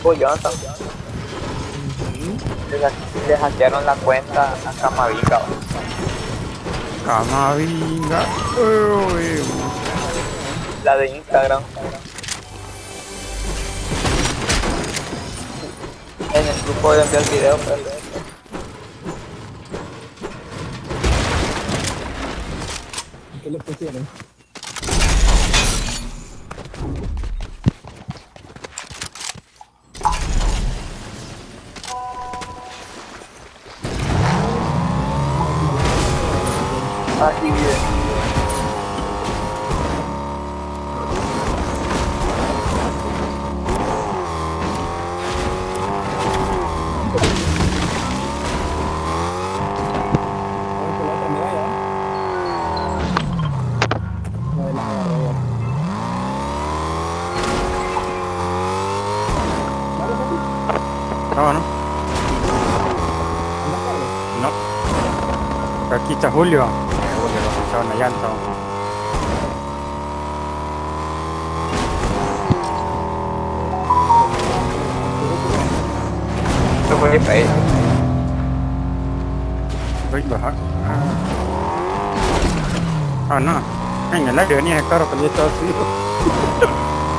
tipo Johnson. Le hackearon la cuenta a Camavinga. Camavinga. Uy. La de Instagram. En el grupo de enviar el video, pero... ¿Qué le pusieron? Así bien. No, no. No. Pero aquí está Julio. Julio lo pusieron la llanta. Esto fue feo. Voy a bajar. Ah, no. En el aire venía el carro que yo estaba subido.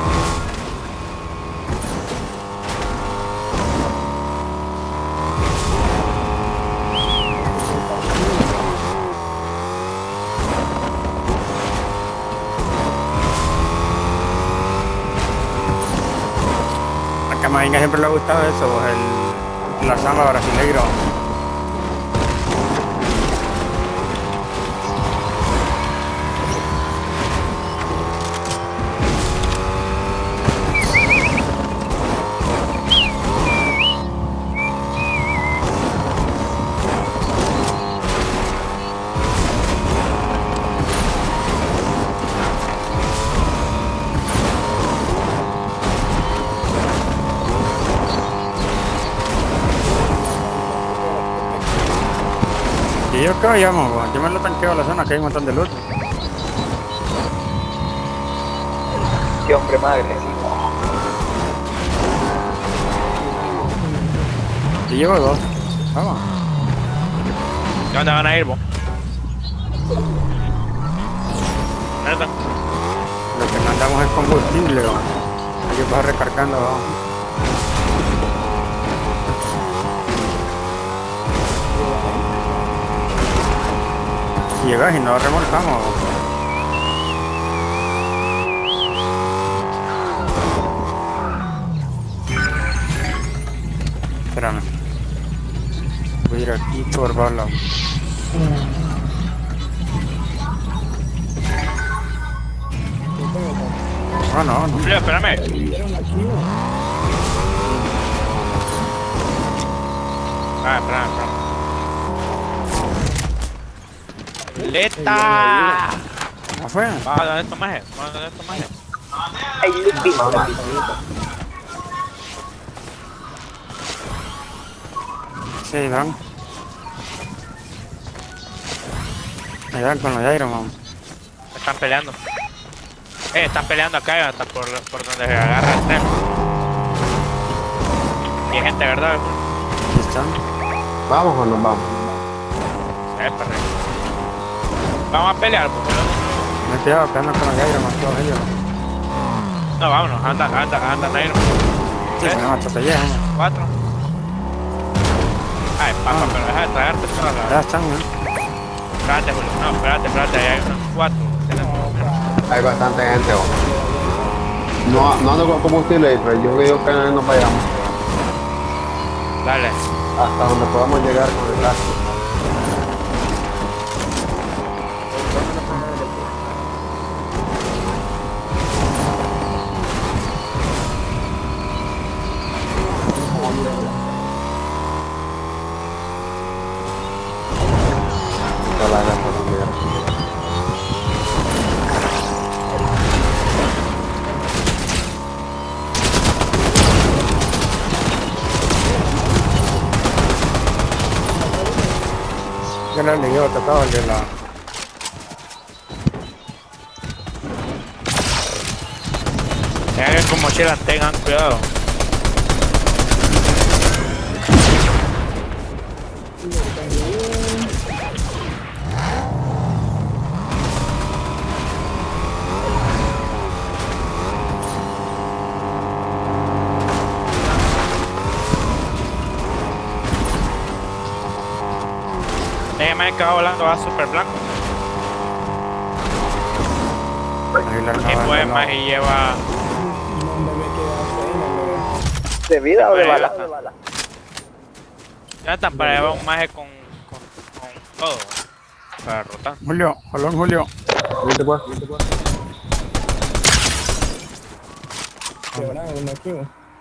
A Camavinga siempre le ha gustado eso, la samba brasileiro. Y yo creo que vamos, yo me lo tanqueo a la zona que hay un montón de luz. Qué hombre más agresivo. Y llevo dos. Vamos. ¿Dónde van a ir vos? ¿Neta? Lo que mandamos es combustible, ¿no? Aquí vas recargando, vamos. Si llegas y no remolcamos. Espérame. Voy a ir aquí por bala. Ah, no, no. Julio, espérame. Ah, espérame. ¡Leta! ¿No fue? Vamos a dar tomaje. Vamos a dar tomaje. Ay, Lupito. Sí, Dan. Allá con los Iron Man. Están peleando. Están peleando acá, hasta por donde se agarra el tren. Y hay gente, ¿verdad? ¿Aquí están? ¿Vamos o no vamos? Perre. Vamos a pelear, pues. Me he quedado que andan con los Iron Man todos ellos. No, vámonos, anda, negro. Sí, se me atropellé, hombre. 4. Ay, papá, pero deja de traerte toda la... Ya están, ¿no? Espérate, Julio. No, espérate, ahí hay unos 4. Hay bastante gente, ¿o? No ando con combustible, pero yo digo que no nos vayamos. Dale. Hasta donde podamos llegar con el gas. Yo no le llevo tocado el de la... Tengan con mochila, tengan cuidado. imagen que va volando va súper blanco. Aguilar Y no, pues no. más y lleva. No me queda ¿De vida o de Vale, bala? basta. Ya está para llevar un maje con todo. Para rotar. Julio, jalón Julio. ¿Viste pues? quebrado uno aquí.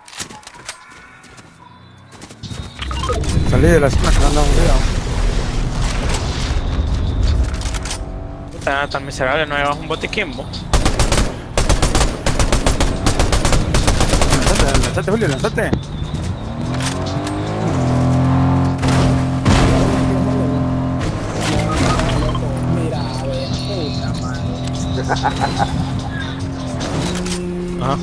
Salí de la zona que no andaba Julio. Tan miserable, no llevas un botiquín, vos. Lanzate Julio, lanzate. Mira, ve, puta madre. Ajá.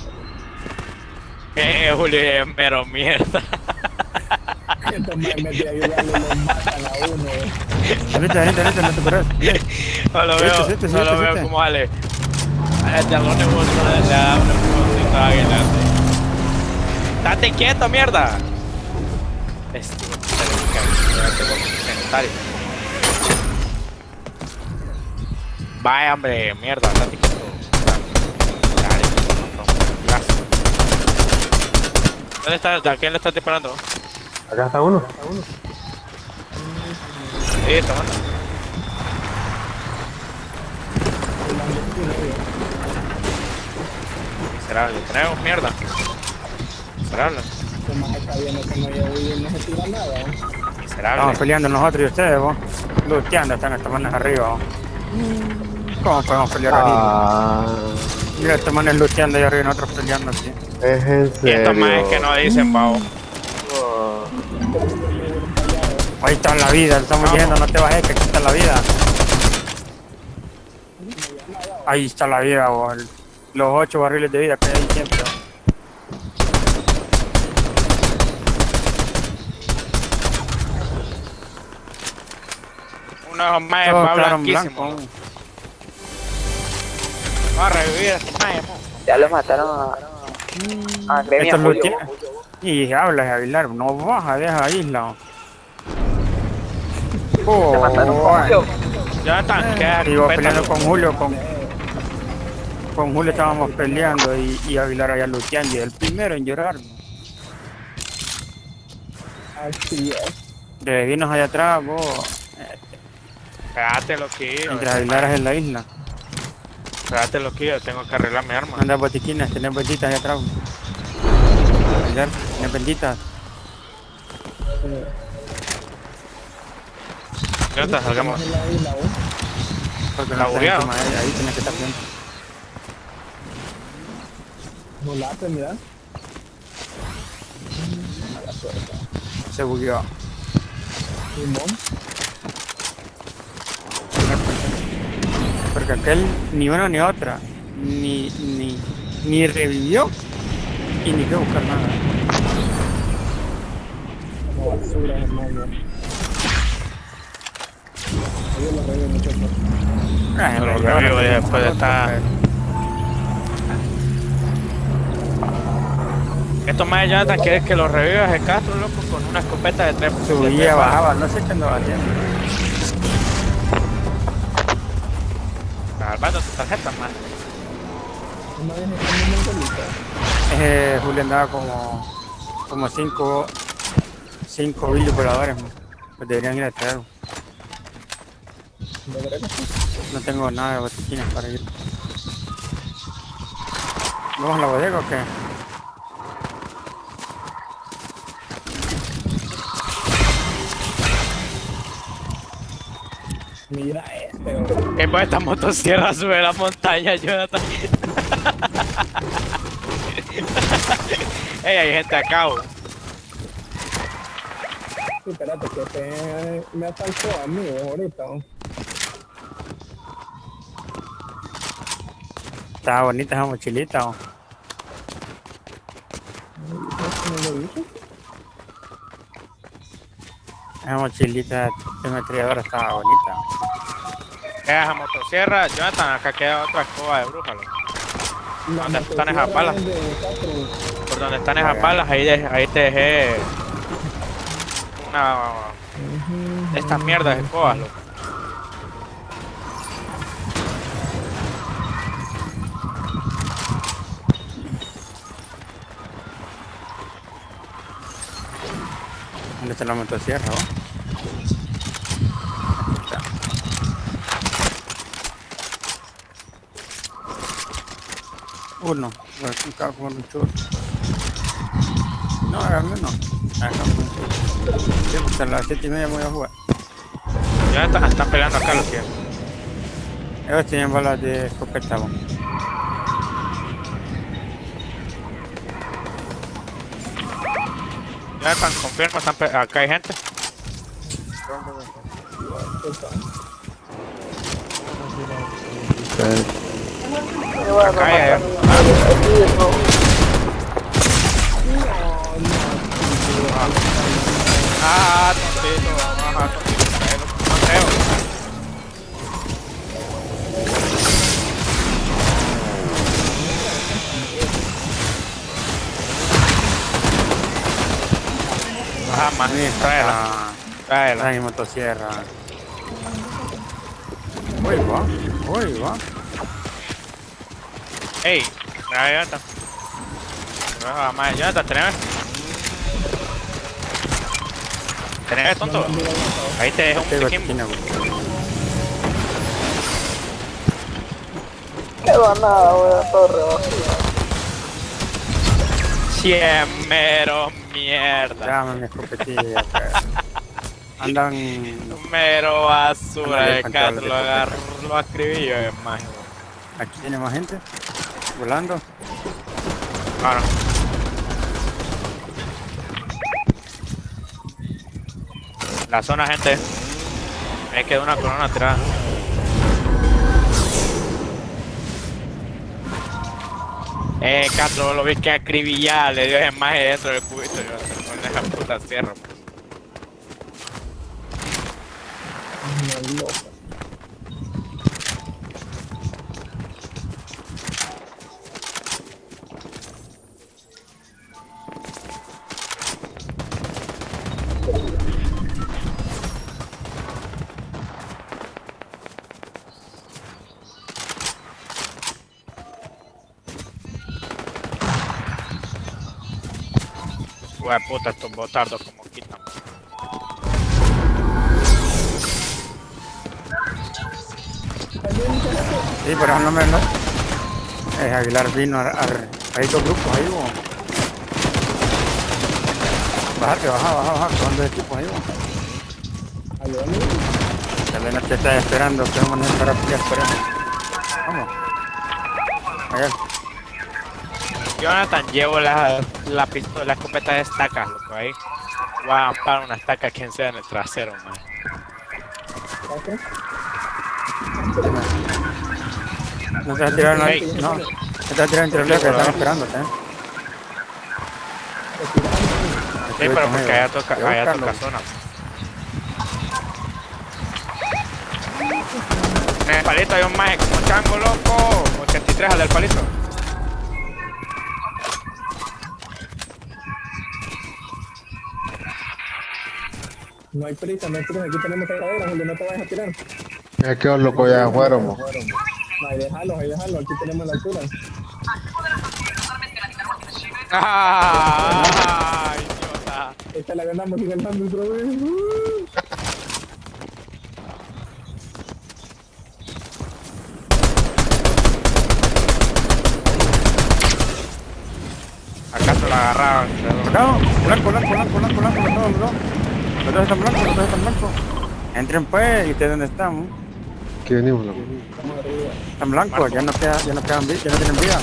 Julio es mero mierda. Estos maes me tienen que ayudarle, los matan a uno. Venite, no te pares. No lo Sí, veo, sí, no lo sí. veo como sale. A este algo le da un empujoncito a Aguilar. ¡Date quieto, mierda! Vaya, hombre, mierda, date quieto. Dale, gracias. ¿Dónde está? ¿A quién le estás disparando? Acá está uno. Sí, está bueno. Miserable, tenemos mierda. Miserable, Estos maes está viendo que no no se tira nada. miserable. Estamos peleando nosotros y ustedes, vos. Luteando están estos manes arriba, vos. ¿Cómo podemos pelear aquí? Ah, Mira, estos manes luteando y arriba y nosotros peleando aquí. es en Y serio. estos más que no dicen, pavo. Ahí está la vida, estamos Vamos. yendo, no te bajes, que aquí está la vida. Ahí está la vida, vos. Los 8 barriles de vida que hay ahí siempre. Vos. Uno más Todos va quedaron blanquísimo. blancos. Va a revivir a estos más. Ya lo mataron a Gremia Estos Julio. lutean. Y hablas, Aguilar, no baja de esa isla. Te mataron con Julio. Ya están, queda Y vos peleando con Julio, con Julio estábamos peleando y Aguilar allá luteando y el primero en llorar. Así es. De vinos allá atrás, vos, Pégate lo que yo. mientras Aguilar es en la isla. Pégate lo que yo, tengo que arreglar mi arma. Anda botiquines, tenés benditas allá atrás. Aguilar, tenés benditas. Ya está, salgamos. En la isla, vos. Porque Está no tenés bugueado. que madre, ahí tenés que estar bien. No late, mira. Se bugueó. Simón. Porque aquel ni una ni otra, ni revivió y ni fue a buscar nada. Como basura, hermano. Yo lo reí mucho. Ah, Lo me revivo llevaron y después a está- otro, Estos más Jonathan quieren que los revivas el Castro, loco, con una escopeta de 3. pero subía, bajaba, no sé qué andaba haciendo. Salvando tu tarjeta, man. Una vez en un mentalista. Julio andaba como 5 billions voladores, pues deberían ir a traer. ¿De verdad que sí? No tengo nada de botiquines para ir. ¿Vamos a la bodega o qué? Mira este, bro. Pues esta motosierra sube la montaña, Jonathan. Ey, hay gente acá, bo. Sí, espérate, que me atacó a mí ahorita. ¿No? Estaba bonita esa mochilita, ¿o? ¿No lo hizo? Esa mochilita de metralladora estaba bonita. Esa motosierra, Jonathan, acá queda otra escoba de bruja, loco. La ¿Dónde están motosierra esas balas? es de Castro. Por donde están esas balas, ahí te dejé una Estas mierdas de escobas, loco. ¿Dónde está la motosierra? ¿Oh? Uno, voy a buscar como un churro. No, agarré no. Sí, pues a las 7:30 voy a jugar. Ya están peleando acá los que. Ellos tienen balas de escopeta, ¿no? Ya están, confirmo, acá hay gente. Acá hay allá. Tontito, ajá, tontito, no creo. Ajá, más tráela. Trae mi motosierra. Uy, va. Ey, ya está. Ya está, tenés. ¿Tenés, tonto? Ahí te dejo un pequeño. ¿Qué va nada, weón? Torre, Mero mierda. Dame mi escopetilla, Andan... Mero basura Ándale, de control Cat, de lo agarro, lo escribí yo, más. Aquí tiene más gente. Volando. Claro. La zona, gente. Me queda una corona atrás. Castro, lo vi que acribillar, le dio más dentro del cubito. Yo con esa puta cierro. Hue puta, estos botardos como quitan. Sí, pero no me... No. Aguilar vino hay dos grupos ahí, bo. Bájate, baja, son dos equipos ahí, bo. Tal vez te está esperando, que vamos a entrar aquí, esperemos. Vamos. Allá. Jonathan, llevo la pistola, la escopeta de estacas, loco, ahí. Voy a ampar una estaca quien sea en el trasero, man. No te vas a tirar Hey. no. No te vas a tirar entre los que están esperándote, Sí, pero porque allá toca zona. En el palito hay un maje como chango, loco. 83 al del palito. No hay prisa, aquí tenemos cargaderas donde no te vayas a tirar. Es que los locos ya fueron, mo. Ahí déjalo, aquí tenemos la altura. ¡Ay, idiota! Esta la ganamos y ganamos otra vez. Acá se la agarraban. No, blanco, los dos están blancos. Entren pues, ¿y ustedes dónde están? Aquí venimos, loco. Están blancos, ya no tienen vida.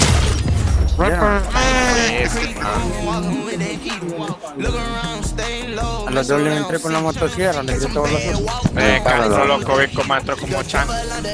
A los dos les entré con la motosierra, les grito los dos. Carlos, loco, vi como entró como chango.